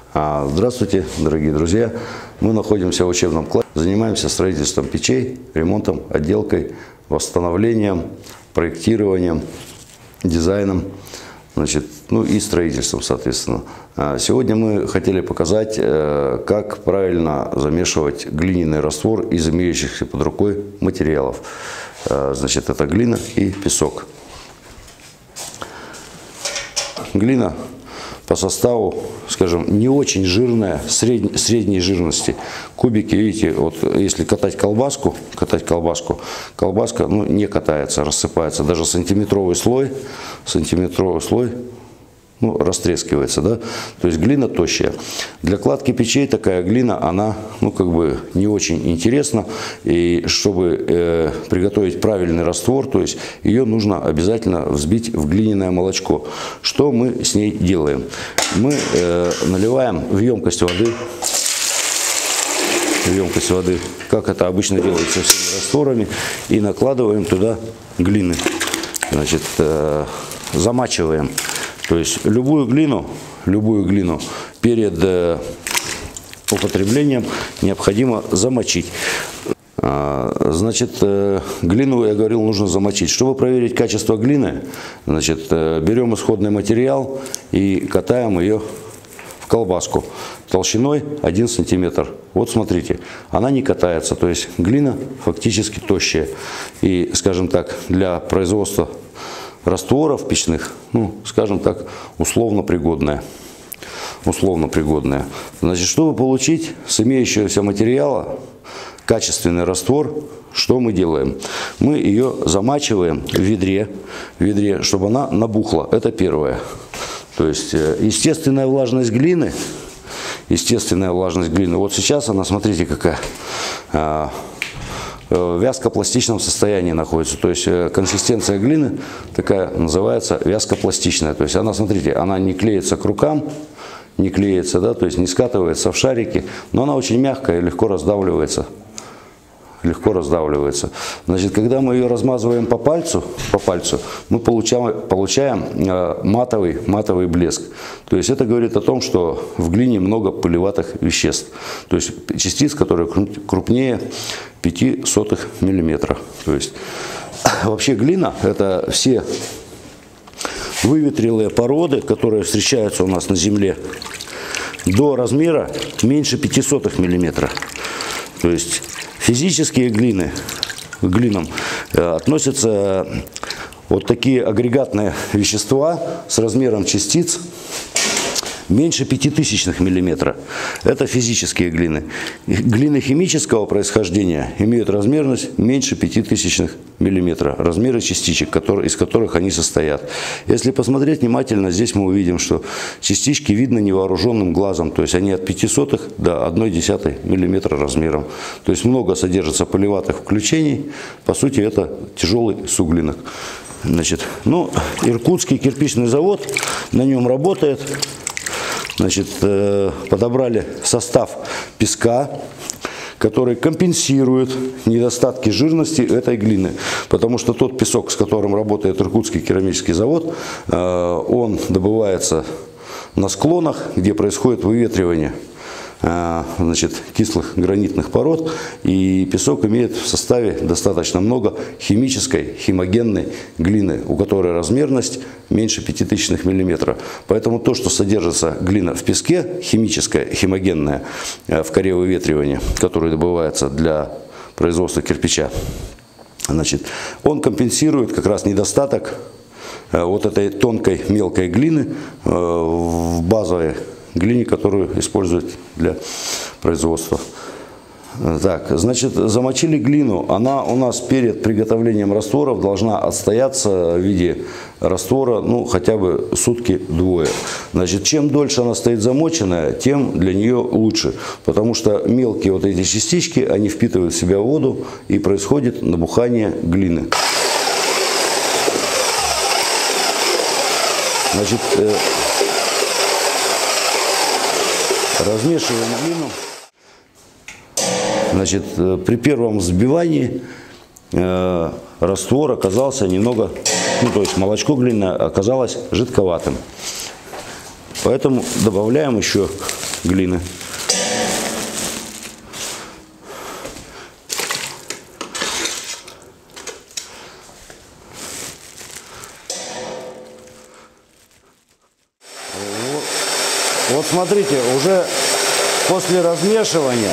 Здравствуйте, дорогие друзья! Мы находимся в учебном классе, занимаемся строительством печей, ремонтом, отделкой, восстановлением, проектированием, дизайном, и строительством, соответственно. Сегодня мы хотели показать, как правильно замешивать глиняный раствор из имеющихся под рукой материалов. Это глина и песок. Глина по составу, скажем, не очень жирная, средней жирности. Кубики, видите, вот если катать колбаску, колбаска не катается, рассыпается. Даже сантиметровый слой растрескивается, да? То есть глина тощая. Для кладки печей такая глина, она, не очень интересна. И чтобы приготовить правильный раствор, то есть ее нужно обязательно взбить в глиняное молочко. Что мы с ней делаем? Мы наливаем в емкость воды, как это обычно делается со всеми растворами, и накладываем туда глины. Замачиваем. То есть любую глину перед употреблением необходимо замочить. Глину, я говорил, нужно замочить. Чтобы проверить качество глины, берем исходный материал и катаем ее в колбаску толщиной 1 сантиметр. Вот смотрите, она не катается, то есть глина фактически тощая. И, скажем так, для производства растворов печных, скажем так, условно пригодная. Чтобы получить с имеющегося материала качественный раствор, что мы делаем? Мы ее замачиваем в ведре, чтобы она набухла. Это первое. То есть естественная влажность глины, вот сейчас она, смотрите, какая, в вязкопластичном состоянии находится. То есть консистенция глины такая называется вязкопластичная. То есть она, смотрите, она не клеится к рукам, да, то есть не скатывается в шарики, но она очень мягкая и легко раздавливается. Когда мы ее размазываем по пальцу, мы получаем матовый блеск. То есть это говорит о том, что в глине много пылеватых веществ. То есть частиц, которые крупнее 0,05 мм. То есть вообще глина — это все выветрелые породы, которые встречаются у нас на земле, до размера меньше 0,05 мм. То есть физические глины, к глинам относятся вот такие агрегатные вещества с размером частиц меньше 0,005 мм. Это физические глины. Глины химического происхождения имеют размерность меньше 0,005 мм. Размеры частичек, из которых они состоят. Если посмотреть внимательно, здесь мы увидим, что частички видно невооруженным глазом. То есть они от 0,05 до 0,1 мм размером. То есть много содержится пылеватых включений. По сути, это тяжелый суглинок. Иркутский кирпичный завод, на нем работает. Подобрали состав песка, который компенсирует недостатки жирности этой глины. Потому что тот песок, с которым работает Иркутский керамический завод, он добывается на склонах, где происходит выветривание кислых гранитных пород, и песок имеет в составе достаточно много химической, химогенной глины, у которой размерность меньше 0,05 мм. Поэтому то, что содержится глина в песке, химическая, химогенная, в коре выветривания, которая добывается для производства кирпича, он компенсирует как раз недостаток вот этой тонкой мелкой глины в базовой глине, которую используют для производства. Замочили глину. Она у нас перед приготовлением растворов должна отстояться в виде раствора, хотя бы сутки-двое. Чем дольше она стоит замоченная, тем для нее лучше. Потому что мелкие вот эти частички, они впитывают в себя воду, и происходит набухание глины. Размешиваем глину. При первом взбивании раствор оказался немного, то есть молочко глиняное оказалось жидковатым. Поэтому добавляем еще глины. Вот смотрите, уже после размешивания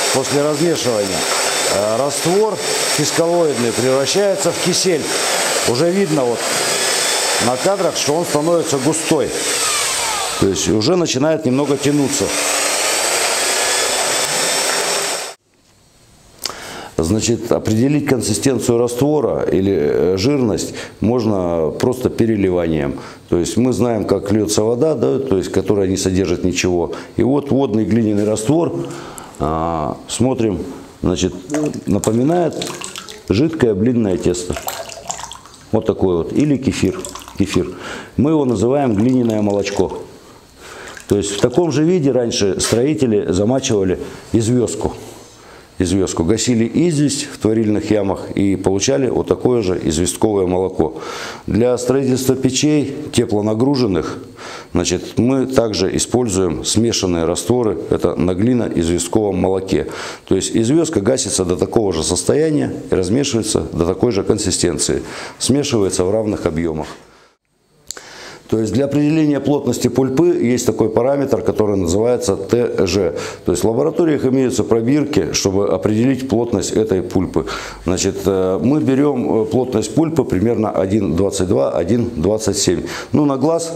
раствор пескалоидный превращается в кисель. Уже видно вот на кадрах, что он становится густой. То есть уже начинает немного тянуться. Значит, определить консистенцию раствора или жирность можно просто переливанием. То есть мы знаем, как льется вода, да, то есть, которая не содержит ничего. И вот водный глиняный раствор, смотрим, значит, напоминает жидкое блинное тесто. Вот такой вот. Или кефир. Мы его называем глиняное молочко. То есть в таком же виде раньше строители замачивали известку. Гасили известь в творильных ямах и получали вот такое же известковое молоко. Для строительства печей теплонагруженных, значит, мы также используем смешанные растворы, это на глино-известковом молоке. То есть известка гасится до такого же состояния и размешивается до такой же консистенции, смешивается в равных объемах. То есть для определения плотности пульпы есть такой параметр, который называется ТЖ. То есть в лабораториях имеются пробирки, чтобы определить плотность этой пульпы. Значит, мы берем плотность пульпы примерно 1,22, 1,27. Ну, на глаз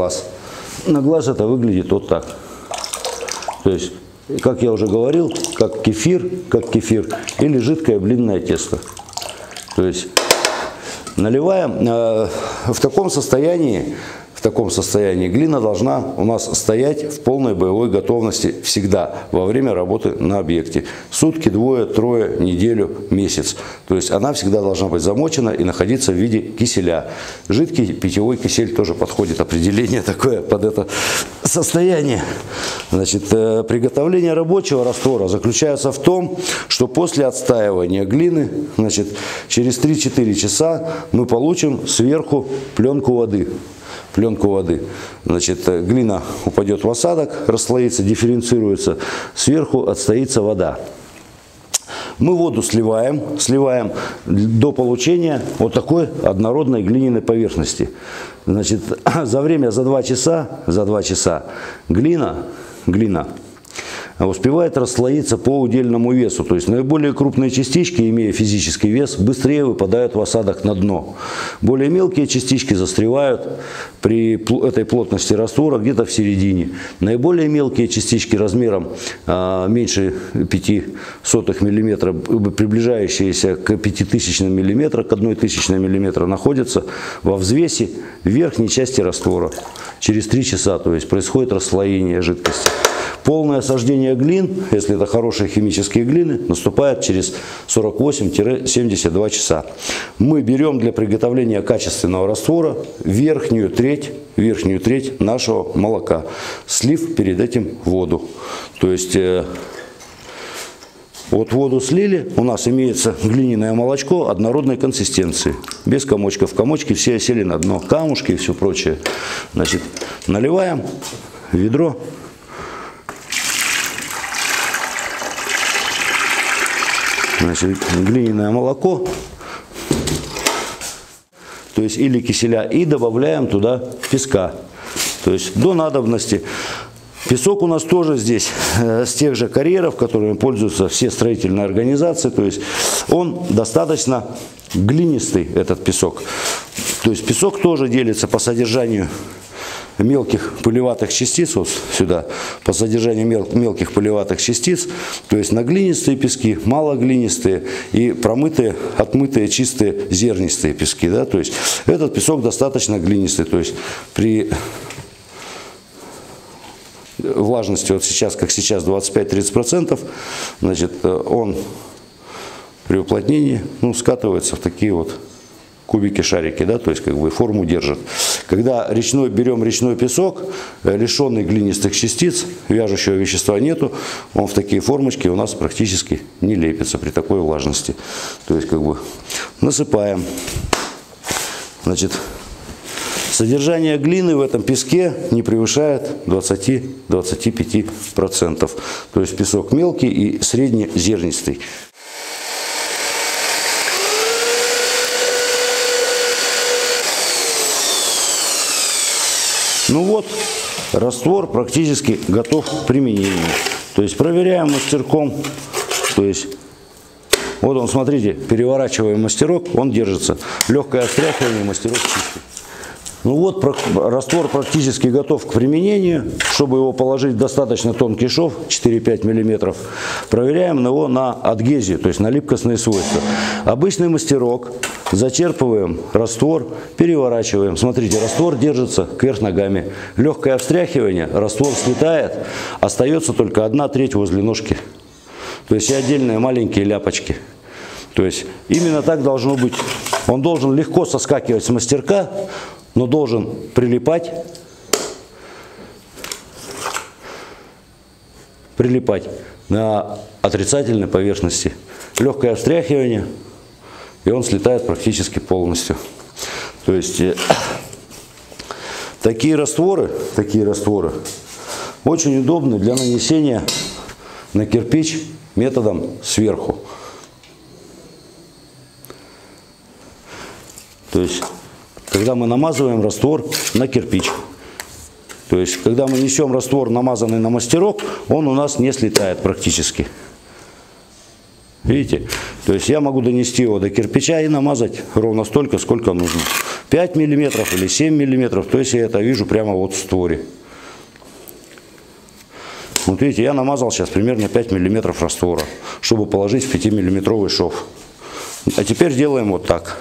это выглядит вот так. То есть, как я уже говорил, как кефир или жидкое блинное тесто. То есть наливаем в таком состоянии глина должна у нас стоять в полной боевой готовности всегда во время работы на объекте. Сутки, двое, трое, неделю, месяц. То есть она всегда должна быть замочена и находиться в виде киселя. Жидкий питьевой кисель тоже подходит, определение такое под это состояние. Значит, приготовление рабочего раствора заключается в том, что после отстаивания глины, значит, через 3-4 часа мы получим сверху пленку воды. Значит, глина упадет в осадок, расслоится, дифференцируется, сверху отстоится вода. Мы воду сливаем до получения вот такой однородной глиняной поверхности. Значит, за 2 часа глина успевает расслоиться по удельному весу. То есть наиболее крупные частички, имея физический вес, быстрее выпадают в осадок на дно. Более мелкие частички застревают при этой плотности раствора где-то в середине. Наиболее мелкие частички размером меньше 0,05 мм, приближающиеся к 0,005 мм, к 0,001 мм, находятся во взвесе верхней части раствора. Через 3 часа, то есть происходит расслоение жидкости. Полное осаждение глин, если это хорошие химические глины, наступает через 48-72 часа. Мы берем для приготовления качественного раствора верхнюю треть нашего молока, слив перед этим воду. То есть вот воду слили, у нас имеется глиняное молочко однородной консистенции, без комочков. Комочки все осели на дно, камушки и все прочее. Значит, наливаем в ведро. Значит, глиняное молоко, то есть или киселя, и добавляем туда песка, то есть до надобности. Песок у нас тоже здесь с тех же карьеров, которыми пользуются все строительные организации, то есть он достаточно глинистый, этот песок. То есть песок тоже делится по содержанию мелких пылеватых частиц, вот сюда, по содержанию мелких пылеватых частиц, то есть на глинистые пески, малоглинистые и промытые, отмытые, чистые зернистые пески. Да? То есть этот песок достаточно глинистый, то есть при влажности вот сейчас, как сейчас, 25-30%, значит, он при уплотнении скатывается в такие вот кубики, шарики, да, то есть как бы форму держит. Когда берем речной песок, лишенный глинистых частиц, вяжущего вещества нету, он в такие формочки у нас практически не лепится при такой влажности. То есть как бы насыпаем, значит, Содержание глины в этом песке не превышает 20-25%. То есть песок мелкий и среднезернистый. Ну вот, раствор практически готов к применению. То есть проверяем мастерком. То есть вот он, смотрите, переворачиваем мастерок, он держится. Легкое встряхивание, мастерок чистый. Ну вот, раствор практически готов к применению. Чтобы его положить в достаточно тонкий шов, 4-5 мм, проверяем его на адгезию, то есть на липкостные свойства. Обычный мастерок, зачерпываем раствор, переворачиваем. Смотрите, раствор держится кверх ногами. Легкое встряхивание, раствор слетает, остается только 1/3 возле ножки. То есть и отдельные маленькие ляпочки. То есть именно так должно быть. Он должен легко соскакивать с мастерка, но должен прилипать на отрицательной поверхности. Легкое встряхивание, и он слетает практически полностью. То есть такие растворы очень удобны для нанесения на кирпич методом сверху. То есть когда мы намазываем раствор на кирпич. То есть, когда мы несем раствор, намазанный на мастерок, он у нас не слетает практически. Видите? То есть, я могу донести его до кирпича и намазать ровно столько, сколько нужно. 5 мм или 7 мм, то есть, я это вижу прямо вот в створе. Вот видите, я намазал сейчас примерно 5 мм раствора, чтобы положить в 5-миллиметровый шов. А теперь делаем вот так.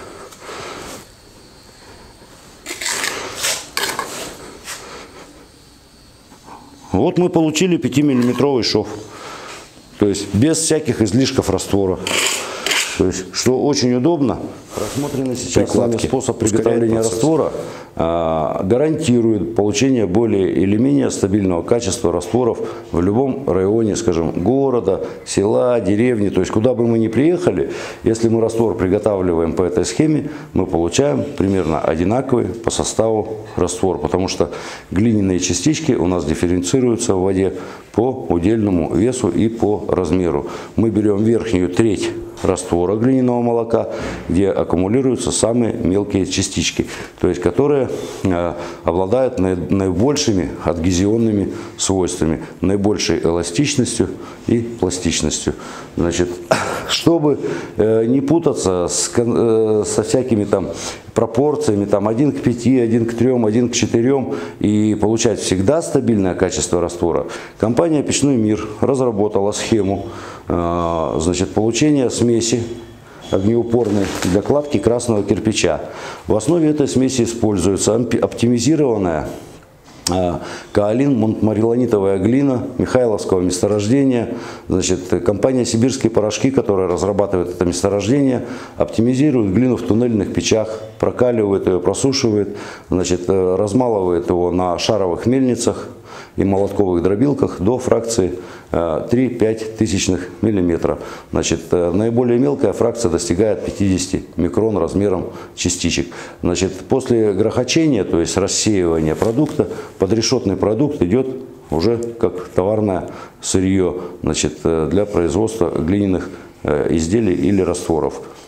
Вот мы получили 5-миллиметровый шов, то есть без всяких излишков раствора. То есть, что очень удобно, рассмотренный сейчас с вами способ приготовления раствора гарантирует получение более или менее стабильного качества растворов в любом районе, скажем, города, села, деревни. То есть, куда бы мы ни приехали, если мы раствор приготавливаем по этой схеме, мы получаем примерно одинаковый по составу раствор, потому что глиняные частички у нас дифференцируются в воде по удельному весу и по размеру. Мы берем верхнюю треть раствора глиняного молока, где аккумулируются самые мелкие частички, то есть которые обладают наибольшими адгезионными свойствами, наибольшей эластичностью и пластичностью. Значит, чтобы не путаться со всякими там пропорциями, там 1 к 5, 1 к 3, 1 к 4 и получать всегда стабильное качество раствора, компания «Печной мир» разработала схему, значит, получения смеси огнеупорной для кладки красного кирпича. В основе этой смеси используется оптимизированная каолин-монтмориллонитовая глина Михайловского месторождения. Значит, компания «Сибирские порошки», которая разрабатывает это месторождение, оптимизирует глину в туннельных печах, прокаливает ее, просушивает, значит, размалывает его на шаровых мельницах и молотковых дробилках до фракции 3-5 тысячных миллиметра. Значит, наиболее мелкая фракция достигает 50 микрон размером частичек. Значит, после грохочения, то есть рассеивания продукта, подрешетный продукт идет уже как товарное сырье, значит, для производства глиняных изделий или растворов.